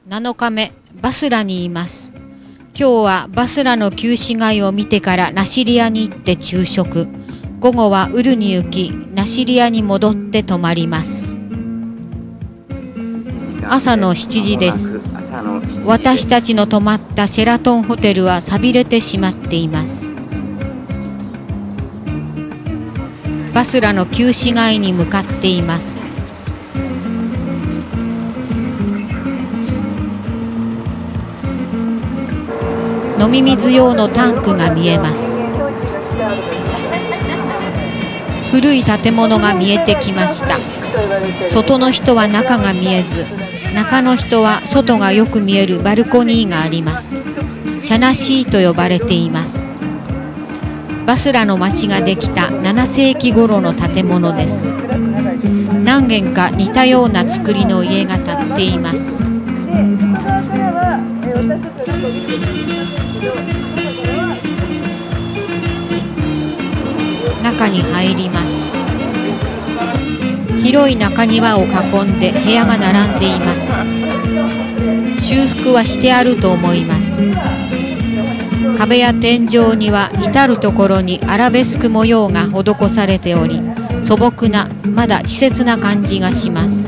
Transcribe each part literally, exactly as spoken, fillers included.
なのかめ、バスラにいます。今日はバスラの旧市街を見てからナシリヤに行って昼食。午後はウルに行き、ナシリヤに戻って泊まります。朝のしちじです。私たちの泊まったシェラトンホテルは寂れてしまっています。バスラの旧市街に向かっています。飲み水用のタンクが見えます。古い建物が見えてきました。外の人は中が見えず、中の人は外がよく見えるバルコニーがあります。シャナシーと呼ばれています。バスラの町ができたななせいき頃の建物です。何軒か似たような作りの家が建っています。中に入ります。広い中庭を囲んで部屋が並んでいます。修復はしてあると思います。壁や天井には至る所にアラベスク模様が施されており、素朴なまだ稚拙な感じがします。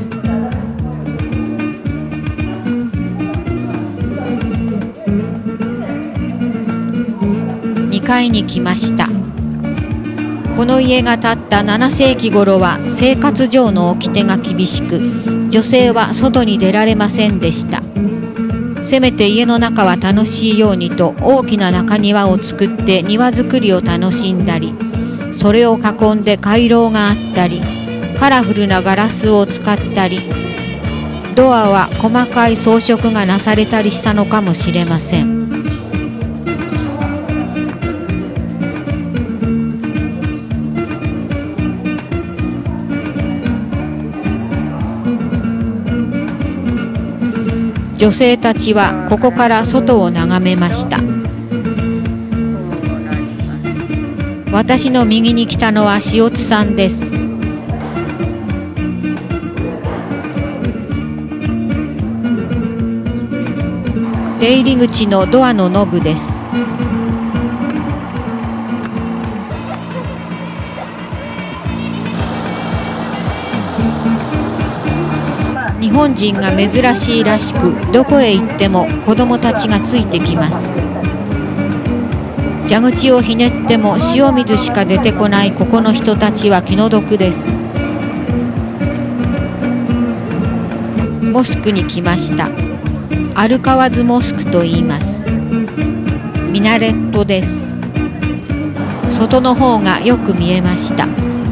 にかいに来ました。この家が建ったななせいき頃は生活上の掟が厳しく、女性は外に出られませんでした。せめて家の中は楽しいようにと大きな中庭を作って庭作りを楽しんだり、それを囲んで回廊があったり、カラフルなガラスを使ったり、ドアは細かい装飾がなされたりしたのかもしれません。女性たちはここから外を眺めました。私の右に来たのは塩津さんです。出入り口のドアのノブです。日本人が珍しいらしく、どこへ行っても子供たちがついてきます。蛇口をひねっても塩水しか出てこないここの人たちは気の毒です。モスクに来ました。アルカワズモスクと言います。ミナレットです。外の方がよく見えました。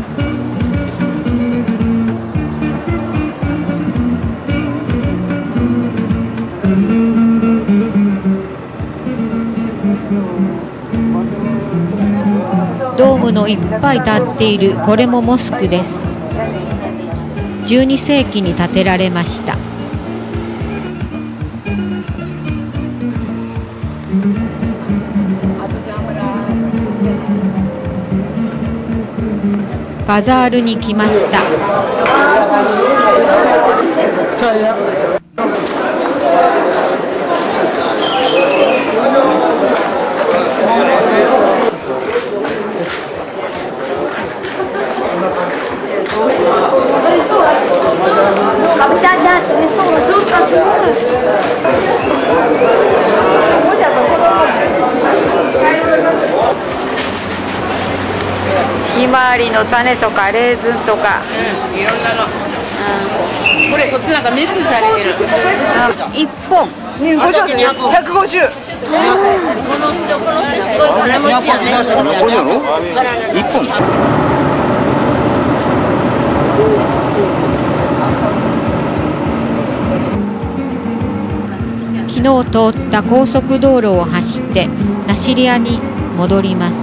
ドームのいっぱい立っているこれもモスクです。じゅうにせいきに建てられました。バザールに来ました。ひまわりの種とかレーズンとか、 うん、いろんなの、うん、これそっちなんかミックスされてる。 いっぽんひゃくごじゅう。この人この人すごい金持ちやね。 これなの？いっぽん。 昨日通った高速道路を走ってナシリヤに戻ります。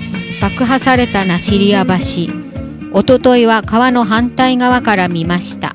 爆破されたナシリヤ橋。おとといは川の反対側から見ました。